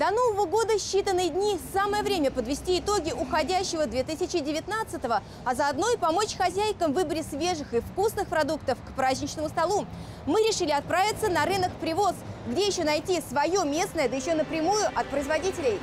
До Нового года считанные дни. Самое время подвести итоги уходящего 2019-го, а заодно и помочь хозяйкам в выборе свежих и вкусных продуктов к праздничному столу. Мы решили отправиться на рынок «Привоз», где еще найти свое местное, да еще напрямую от производителей.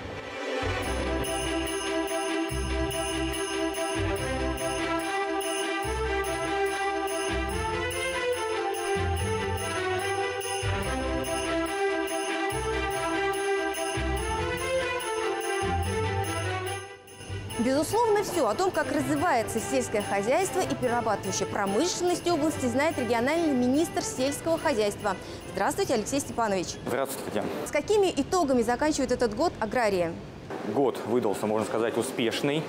Безусловно, все о том, как развивается сельское хозяйство и перерабатывающая промышленность области, знает региональный министр сельского хозяйства. Здравствуйте, Алексей Степанович. Здравствуйте. С какими итогами заканчивает этот год аграрии? Год выдался, можно сказать, успешный.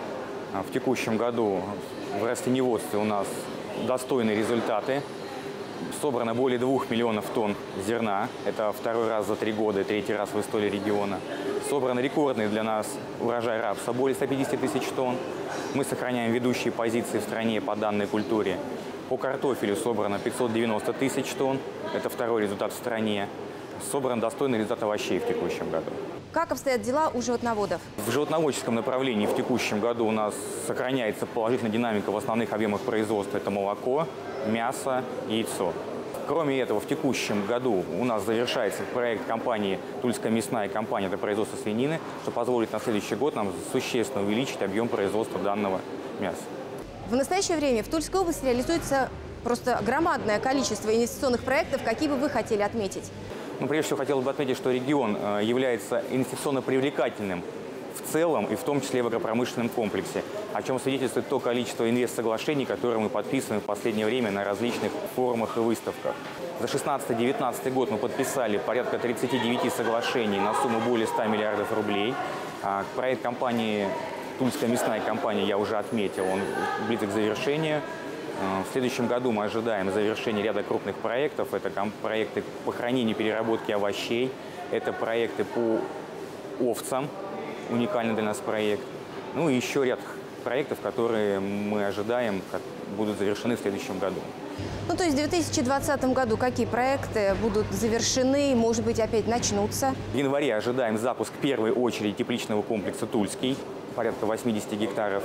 В текущем году в растениеводстве у нас достойные результаты. Собрано более 2 миллионов тонн зерна. Это второй раз за 3 года, третий раз в истории региона. Собран рекордный для нас урожай рапса, более 150 тысяч тонн. Мы сохраняем ведущие позиции в стране по данной культуре. По картофелю собрано 590 тысяч тонн. Это второй результат в стране. Собран достойный результат овощей в текущем году. Как обстоят дела у животноводов? В животноводческом направлении в текущем году у нас сохраняется положительная динамика в основных объемах производства. Это молоко, мясо, яйцо. Кроме этого, в текущем году у нас завершается проект компании «Тульская мясная компания» для производства свинины, что позволит на следующий год нам существенно увеличить объем производства данного мяса. В настоящее время в Тульской области реализуется просто громадное количество инвестиционных проектов. Какие бы вы хотели отметить? Прежде всего, хотел бы отметить, что регион является инвестиционно привлекательным в целом и в том числе в агропромышленном комплексе, о чем свидетельствует то количество инвестсоглашений, которые мы подписываем в последнее время на различных форумах и выставках. За 2016-2019 год мы подписали порядка 39 соглашений на сумму более 100 миллиардов рублей. Проект компании «Тульская мясная компания» я уже отметил, он близок к завершению. В следующем году мы ожидаем завершения ряда крупных проектов. Это проекты по хранению и переработке овощей, это проекты по овцам, уникальный для нас проект. Ну и еще ряд проектов, которые мы ожидаем, будут завершены в следующем году. То есть в 2020 году какие проекты будут завершены, может быть, опять начнутся? В январе ожидаем запуск первой очереди тепличного комплекса «Тульский», порядка 80 гектаров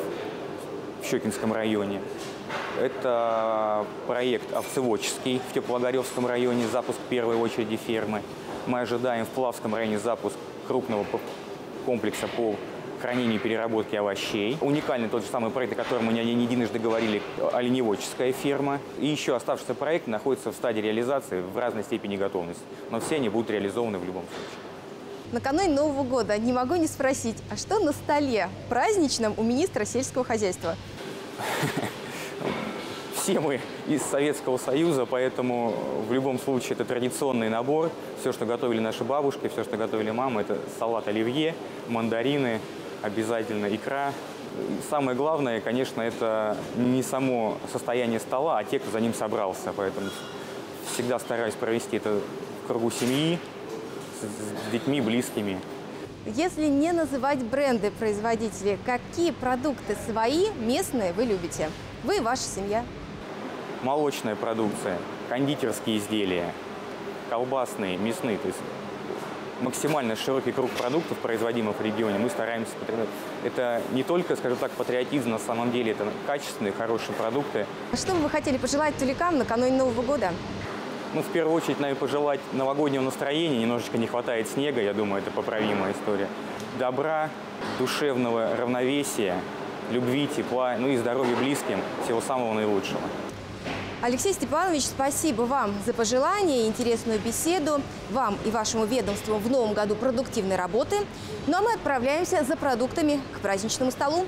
в Щекинском районе. Это проект овцеводческий в Теплоодаревском районе, запуск первой очереди фермы. Мы ожидаем в Плавском районе запуск крупного комплекса по хранению и переработке овощей. Уникальный тот же самый проект, о котором мы не единожды говорили, оленеводческая ферма. И еще оставшиеся проекты находятся в стадии реализации в разной степени готовности. Но все они будут реализованы в любом случае. Накануне Нового года не могу не спросить, а что на столе праздничном у министра сельского хозяйства? Все мы из Советского Союза, поэтому в любом случае это традиционный набор. Все, что готовили наши бабушки, все, что готовили мамы, это салат оливье, мандарины, обязательно икра. И самое главное, конечно, это не само состояние стола, а те, кто за ним собрался. Поэтому всегда стараюсь провести это в кругу семьи, с детьми, близкими. Если не называть бренды производителей, какие продукты свои, местные вы любите? Вы и ваша семья? Молочная продукция, кондитерские изделия, колбасные, мясные. То есть максимально широкий круг продуктов, производимых в регионе, мы стараемся потреблять. Это не только, скажем так, патриотизм, на самом деле это качественные, хорошие продукты. Что бы вы хотели пожелать туликам накануне Нового года? В первую очередь, наверное, пожелать новогоднего настроения. Немножечко не хватает снега, я думаю, это поправимая история. Добра, душевного равновесия, любви, тепла, и здоровья близким. Всего самого наилучшего. Алексей Степанович, спасибо вам за пожелания и интересную беседу. Вам и вашему ведомству в новом году продуктивной работы. Ну а мы отправляемся за продуктами к праздничному столу.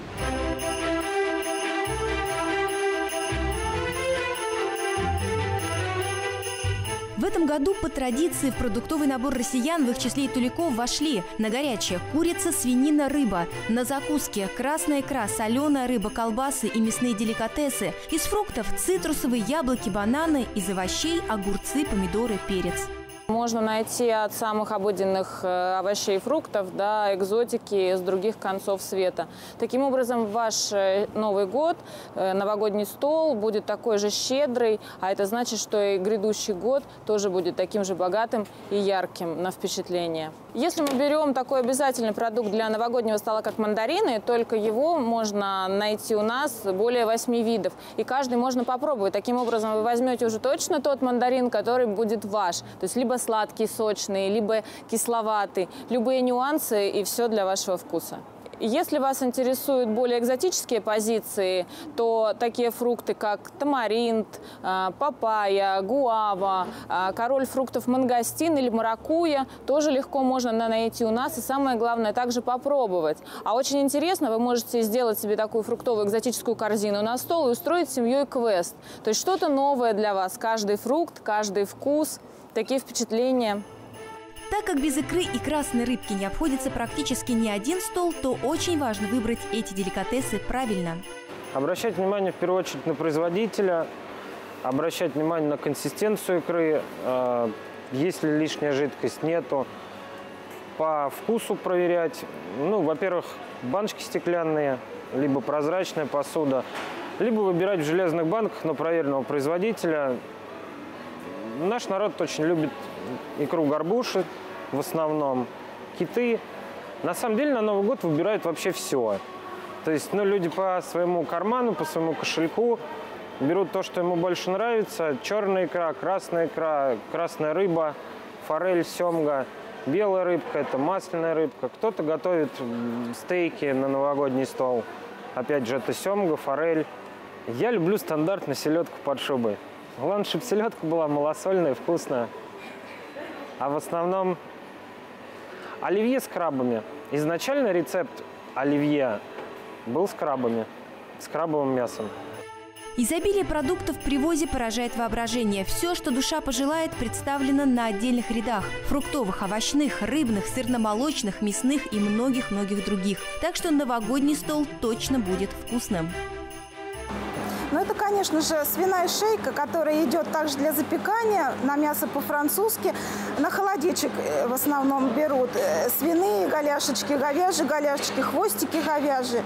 В этом году по традиции в продуктовый набор россиян в их числе и туликов вошли на горячее курица, свинина, рыба, на закуске красная икра, соленая рыба, колбасы и мясные деликатесы, из фруктов цитрусовые, яблоки, бананы, из овощей огурцы, помидоры, перец. Можно найти от самых обыденных овощей и фруктов до экзотики с других концов света. Таким образом, ваш Новый год, новогодний стол будет такой же щедрый, а это значит, что и грядущий год тоже будет таким же богатым и ярким на впечатление. Если мы берем такой обязательный продукт для новогоднего стола, как мандарины, только его можно найти у нас более 8 видов. И каждый можно попробовать. Таким образом, вы возьмете уже точно тот мандарин, который будет ваш. То есть либо сладкий, сочный, либо кисловатый. Любые нюансы и все для вашего вкуса. Если вас интересуют более экзотические позиции, то такие фрукты, как тамаринд, папайя, гуава, король фруктов мангостин или маракуйя, тоже легко можно найти у нас. И самое главное, также попробовать. А очень интересно, вы можете сделать себе такую фруктовую экзотическую корзину на стол и устроить с семьей квест. То есть что-то новое для вас. Каждый фрукт, каждый вкус, такие впечатления. Так как без икры и красной рыбки не обходится практически ни один стол, то очень важно выбрать эти деликатесы правильно. Обращать внимание в первую очередь на производителя, обращать внимание на консистенцию икры, есть ли лишняя жидкость, нету. По вкусу проверять. Ну, во-первых, баночки стеклянные, либо прозрачная посуда, либо выбирать в железных банках, но проверенного производителя. Наш народ очень любит икру горбуши, в основном киты. На самом деле на Новый год выбирают вообще все. То есть люди по своему карману, по своему кошельку берут то, что ему больше нравится. Черная икра, красная рыба, форель, семга, белая рыбка, это масляная рыбка. Кто-то готовит стейки на новогодний стол. Опять же, это семга, форель. Я люблю стандартно селедку под шубой. Главное, чтобы селедка была малосольная, вкусная. А в основном оливье с крабами. Изначально рецепт оливье был с крабами, с крабовым мясом. Изобилие продуктов в привозе поражает воображение. Все, что душа пожелает, представлено на отдельных рядах. Фруктовых, овощных, рыбных, сырно-молочных, мясных и многих-многих других. Так что новогодний стол точно будет вкусным. Ну, это, конечно же, свиная шейка, которая идет также для запекания, на мясо по-французски. На холодечек в основном берут свиные голяшечки, говяжьи голяшечки, хвостики говяжьи.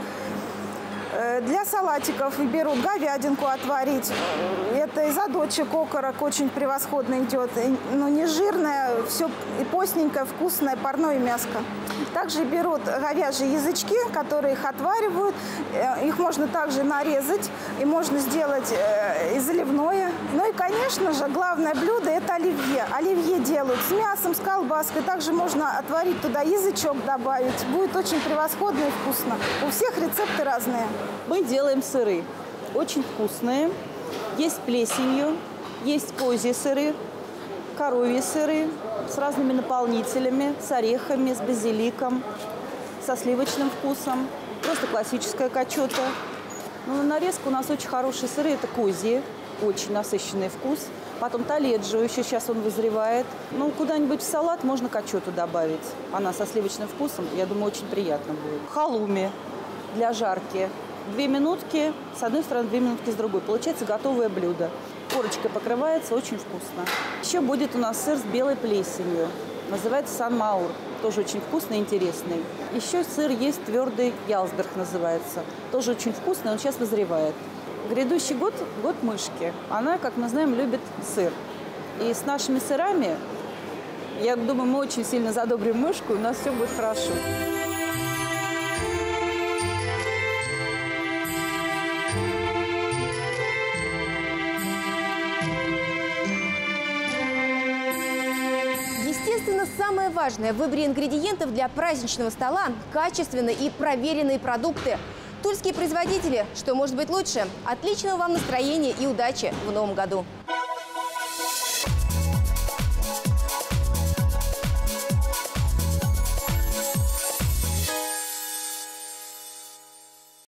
Для салатиков берут говядинку отварить. Это из одочек окорок очень превосходно идет. Ну, не жирное, все и постненькое, вкусное, парное мяско. Также берут говяжьи язычки, которые их отваривают. Их можно также нарезать и можно сделать и заливное. Ну и, конечно же, главное блюдо – это оливье. Оливье делают с мясом, с колбаской. Также можно отварить туда язычок, добавить. Будет очень превосходно и вкусно. У всех рецепты разные. Мы делаем сыры, очень вкусные. Есть с плесенью, есть козьи сыры, коровьи сыры с разными наполнителями, с орехами, с базиликом, со сливочным вкусом. Просто классическая качота. Ну, на нарезку у нас очень хорошие сыры, это козьи, очень насыщенный вкус. Потом таледжио, еще сейчас он вызревает. Ну, куда-нибудь в салат можно качоту добавить. Она со сливочным вкусом, я думаю, очень приятно будет. Халуми для жарки. 2 минутки с одной стороны, 2 минутки с другой. Получается готовое блюдо. Корочкой покрывается, очень вкусно. Еще будет у нас сыр с белой плесенью. Называется Сан-Маур. Тоже очень вкусный и интересный. Еще сыр есть твердый, Ялсберг называется. Тоже очень вкусный, он сейчас вызревает. Грядущий год – год мышки. Она, как мы знаем, любит сыр. И с нашими сырами, я думаю, мы очень сильно задобрим мышку, и у нас все будет хорошо. Естественно, самое важное в выборе ингредиентов для праздничного стола – качественные и проверенные продукты. Тульские производители, что может быть лучше? Отличного вам настроения и удачи в новом году!